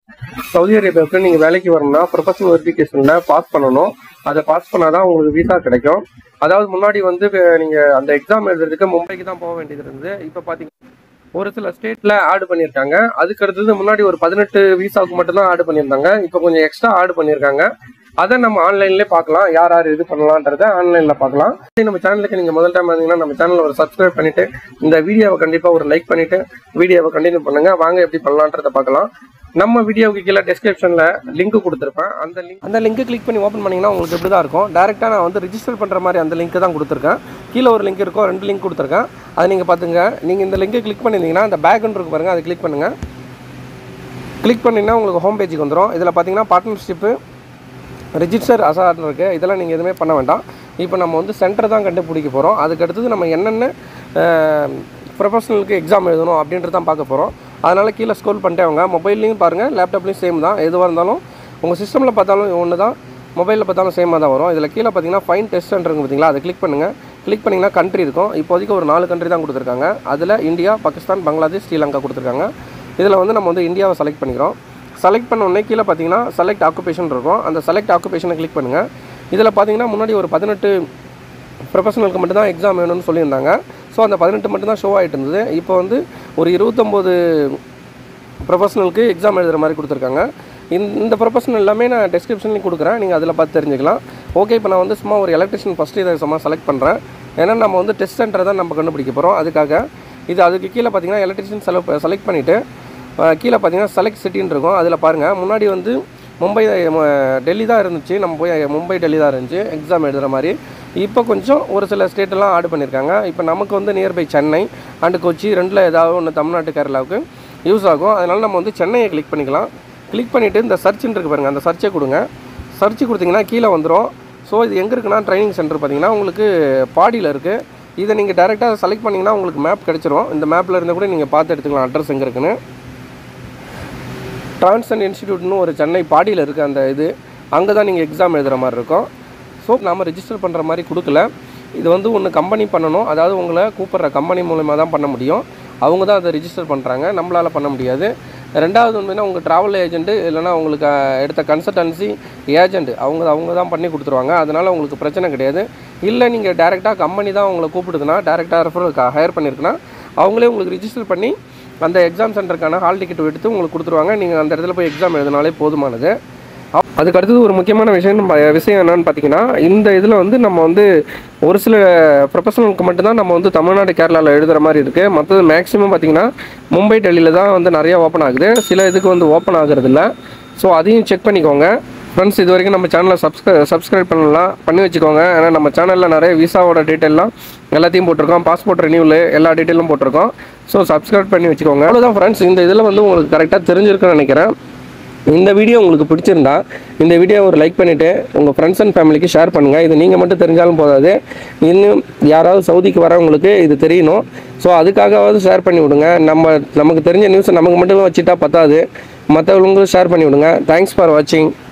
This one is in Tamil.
சவுதி அரேபியாவுக்கு நீங்கள் வேலைக்கு வரணும்னா ப்ரொஃபஷனல் வெரிஃபிகேஷனில் பாஸ் பண்ணணும். அதை பாஸ் பண்ணாதான் உங்களுக்கு விசா கிடைக்கும். அதாவது முன்னாடி வந்து நீங்கள் அந்த எக்ஸாம் எழுதுறதுக்கு மும்பைக்கு தான் போக வேண்டியது இருந்தது. இப்போ பார்த்தீங்கன்னா ஒரு சில ஸ்டேட்டில் ஆட் பண்ணியிருக்காங்க. அதுக்கு அடுத்தது முன்னாடி ஒரு 18 விசாவுக்கு மட்டும்தான் ஆட் பண்ணியிருந்தாங்க. இப்போ கொஞ்சம் எக்ஸ்ட்ரா ஆட் பண்ணியிருக்காங்க. அதை நம்ம ஆன்லைன்லேயே பார்க்கலாம். யார் யார் இது பண்ணலான்றதை ஆன்லைனில் பார்க்கலாம். நம்ம சேனலுக்கு நீங்கள் முதல் டைம் வந்தீங்கன்னா நம்ம சேனலில் ஒரு சப்ஸ்கிரைப் பண்ணிவிட்டு இந்த வீடியோவை கண்டிப்பாக ஒரு லைக் பண்ணிவிட்டு வீடியோவை கண்டினியூ பண்ணுங்கள். வாங்க எப்படி பண்ணலான்றதை பார்க்கலாம். நம்ம வீடியோவுக்கு கீழே டிஸ்கிரிப்ஷனில் லிங்க் கொடுத்துருப்பேன். அந்த லிங்க் கிளிக் பண்ணி ஓப்பன் பண்ணிங்கன்னா உங்களுக்கு இப்படி தான் இருக்கும். டேரெக்டாக நான் வந்து ரிஜிஸ்டர் பண்ணுற மாதிரி அந்த லிங்க் தான் கொடுத்துருக்கேன். கீழே ஒரு லிங்க் இருக்கும், 2 லிங்க் கொடுத்துருக்கேன். அதை நீங்கள் பார்த்துங்க. நீங்கள் இந்த லிங்கை கிளிக் பண்ணியிருந்தீங்கன்னா அந்த பேக்னு இருக்கு பாருங்கள், அதை கிளிக் பண்ணுங்கள். கிளிக் பண்ணிங்கன்னா உங்களுக்கு ஹோம் பேஜுக்கு வந்துடும். இதில் பார்த்தீங்கன்னா பார்ட்னர்ஷிப்பு, ரிஜிஸ்டர் அசார்ட்னு இருக்குது. இதெல்லாம் நீங்கள் எதுவுமே பண்ண வேண்டாம். இப்போ நம்ம வந்து சென்டர் தான் கண்டுபிடிக்க போகிறோம். அதுக்கு அடுத்தது நம்ம என்னென்ன ப்ரொஃபஷனலுக்கு எக்ஸாம் எழுதணும் அப்படின்றது தான் பார்க்க போகிறோம். அதனால் கீழே ஸ்க்ரோல் பண்ணிட்டே அவங்க மொபைல்லையும் பாருங்கள், லேப்டாப்லேயும் சேம் தான். எதுவாக இருந்தாலும் உங்கள் சிஸ்டமில் பார்த்தாலும் ஒன்று தான், மொபைலில் பார்த்தாலும் சேமாக தான் வரும். இதில் கீழே பார்த்தீங்கன்னா ஃபைன் டெஸ்ட் சென்டருங்க பார்த்தீங்களா, அதை கிளிக் பண்ணுங்கள். கிளிக் பண்ணிங்கன்னா கண்ட்ரி இருக்கும். இப்போதைக்கு ஒரு 4 கண்ட்ரி தான் கொடுத்துருக்காங்க. அதில் இந்தியா, பாகிஸ்தான், பங்களாதேஷ், ஸ்ரீலங்கா கொடுத்துருக்காங்க. இதில் வந்து நம்ம வந்து இந்தியாவை செலக்ட் பண்ணிக்கிறோம். செலக்ட் பண்ண உடனே கீழே பார்த்தீங்கன்னா செலக்ட் ஆக்குபேஷன் இருக்கும். அந்த செலக்ட் ஆக்குபேஷனை கிளிக் பண்ணுங்கள். இதில் பார்த்தீங்கன்னா முன்னாடி ஒரு 18 ப்ரொஃபஷனலுக்கு மட்டும்தான் எக்ஸாம் வேணும்னு சொல்லியிருந்தாங்க. ஸோ அந்த 18 மட்டும்தான் ஷோ ஆகிட்டு இருந்தது. இப்போ வந்து ஒரு 29 ப்ரொஃபஷனலுக்கு எக்ஸாம் எழுதுகிற மாதிரி கொடுத்துருக்காங்க. இந்த ப்ரொஃபஷனல் எல்லாமே நான் டிஸ்கிரிப்ஷன்லேயும் கொடுக்குறேன், நீங்கள் அதில் பார்த்து தெரிஞ்சுக்கலாம். ஓகே, இப்போ நான் வந்து சும்மா ஒரு எலக்ட்ரிஷியன் ஃபஸ்ட்டு இதை சும்மா செலக்ட் பண்ணுறேன். ஏன்னா நம்ம வந்து டெஸ்ட் சென்டரை தான் நம்ம கண்டுபிடிக்க போகிறோம். அதுக்கு கீழே பார்த்தீங்கன்னா எலக்ட்ரிஷியன் செலக்ட் பண்ணிவிட்டு கீழே பார்த்தீங்கன்னா செலக்ட் சிட்டின்னு இருக்கும். அதில் பாருங்கள், முன்னாடி வந்து டெல்லி தான் இருந்துச்சு. நம்ம போய் மும்பை, டெல்லி தான் இருந்துச்சு எக்ஸாம் எழுதுகிற மாதிரி. இப்போ கொஞ்சம் ஒரு சில ஸ்டேட்டெல்லாம் ஆட் பண்ணியிருக்காங்க. இப்போ நமக்கு வந்து நியர்பை சென்னை அண்டு கொச்சி, 2ல் ஏதாவது ஒன்று தமிழ்நாட்டு, கேரளாவுக்கு யூஸ் ஆகும். அதனால் நம்ம வந்து சென்னையை கிளிக் பண்ணிக்கலாம். கிளிக் பண்ணிவிட்டு இந்த சர்ச்சுன்னு இருக்குது பாருங்கள், அந்த சர்ச்சை கொடுங்க. சர்ச்சு கொடுத்தீங்கன்னா கீழே வந்துடும். ஸோ இது எங்கே இருக்குன்னா ட்ரைனிங் சென்டர் பார்த்தீங்கன்னா உங்களுக்கு பாடியில் இருக்குது. இதை நீங்கள் டேரெக்டாக செலக்ட் பண்ணிங்கன்னா உங்களுக்கு மேப் கிடச்சிரும். இந்த மேப்பில் இருந்தால் கூட நீங்கள் பார்த்து எடுத்துக்கலாம் அட்ரஸ் எங்கே இருக்குன்னு. டிரான்சன் இன்ஸ்டிடியூட்னு ஒரு சென்னை பாடியில் இருக்குது. அந்த இது அங்கே தான் நீங்கள் எக்ஸாம் எழுதுகிற மாதிரி இருக்கும். ஸோ நாம் ரெஜிஸ்டர் பண்ணுற மாதிரி கொடுக்கல. இது வந்து ஒன்று கம்பெனி பண்ணணும். அதாவது உங்களை கூப்பிட்ற கம்பெனி மூலமாக தான் பண்ண முடியும். அவங்க தான் அதை ரிஜிஸ்டர் பண்ணுறாங்க, நம்மளால் பண்ண முடியாது. ரெண்டாவது ஒன்றுனா உங்கள் ட்ராவல் ஏஜென்ட்டு இல்லைனா உங்களுக்கு எடுத்த கன்சல்டன்சி ஏஜென்ட் அவங்க தான் பண்ணி கொடுத்துருவாங்க. அதனால் உங்களுக்கு பிரச்சனை கிடையாது. இல்லை நீங்கள் டேரெக்டாக கம்பெனி தான் உங்களை கூப்பிடுதுன்னா, டேரெக்டாக ரெஃபரலுக்கு ஹையர் பண்ணியிருக்குன்னா அவங்களே உங்களுக்கு ரிஜிஸ்டர் பண்ணி அந்த எக்ஸாம் சென்டருக்கான ஹால் டிக்கெட் எடுத்து உங்களுக்கு கொடுத்துருவாங்க. நீங்கள் அந்த இடத்துல போய் எக்ஸாம் எழுதினாலே போதுமானது. அதுக்கு அடுத்தது ஒரு முக்கியமான விஷயம் என்னென்னு பார்த்தீங்கன்னா, இந்த இதில் வந்து நம்ம வந்து ஒரு சில ப்ரொஃபஷனலுக்கு மட்டும்தான் நம்ம வந்து தமிழ்நாடு, கேரளாவில் எழுதுகிற மாதிரி இருக்குது. மற்றது மேக்ஸிமம் பார்த்திங்கன்னா மும்பை, டெல்லியில் தான் வந்து நிறையா ஓப்பன் ஆகுது. சில இதுக்கு வந்து ஓப்பன் ஆகுறதில்ல. ஸோ அதையும் செக் பண்ணிக்கோங்க ஃப்ரெண்ட்ஸ். இது வரைக்கும் நம்ம சேனலை சப்ஸ்கிரைப் பண்ணி வச்சுக்கோங்க. ஏன்னா நம்ம சேனலில் நிறைய விசாவோட டீட்டெயிலாம் எல்லாத்தையும் போட்டிருக்கோம். பாஸ்போர்ட் ரினியூவல் எல்லா டீட்டெயிலும் போட்டிருக்கோம். ஸோ சப்ஸ்கிரைப் பண்ணி வச்சுக்கோங்க. அவ்வளோதான் ஃப்ரெண்ட்ஸ். இந்த இதில் வந்து உங்களுக்கு கரெக்டாக தெரிஞ்சிருக்குன்னு நினைக்கிறேன். இந்த வீடியோ உங்களுக்கு பிடிச்சிருந்தா இந்த வீடியோவை ஒரு லைக் பண்ணிவிட்டு உங்கள் ஃப்ரெண்ட்ஸ் அண்ட் ஃபேமிலிக்கு ஷேர் பண்ணுங்கள். இது நீங்கள் மட்டும் தெரிஞ்சாலும் போதாது, இன்னும் யாராவது சவுதிக்கு வரவங்களுக்கு இது தெரியணும். ஸோ அதுக்காகவாவது ஷேர் பண்ணி விடுங்க. நமக்கு தெரிஞ்ச நியூஸை நமக்கு மட்டும் வச்சுட்டா பத்தாது, மற்றவங்களுக்கும் ஷேர் பண்ணி விடுங்க. தேங்க்ஸ் ஃபார் வாட்சிங்.